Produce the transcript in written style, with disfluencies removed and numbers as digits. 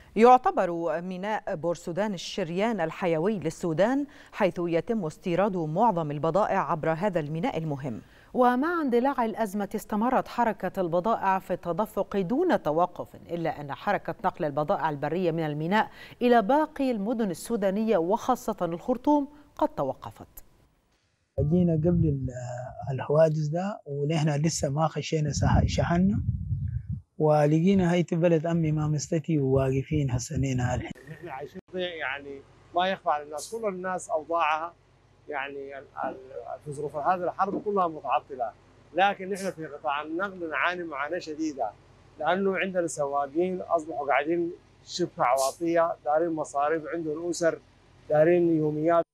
يعتبر ميناء بورسودان الشريان الحيوي للسودان، حيث يتم استيراد معظم البضائع عبر هذا الميناء المهم. ومع اندلاع الأزمة استمرت حركة البضائع في التدفق دون توقف، إلا أن حركة نقل البضائع البرية من الميناء إلى باقي المدن السودانية وخاصة الخرطوم قد توقفت. جينا قبل الحوادث ده ونحن لسه ما خشينا شحنا، ولقينا هاي بلد أمي ما مستتي وواقفين هسنينا الحين. نحن عايشين يعني ما يخفى على الناس، كل الناس أوضاعها يعني في ظروف هذه الحرب كلها متعطلة، لكن نحن في قطاع النقل نعاني معاناة شديدة، لأنه عندنا سواقين أصبحوا قاعدين شبه عواطية، دارين مصاريف، عندهم أسر، دارين يوميات.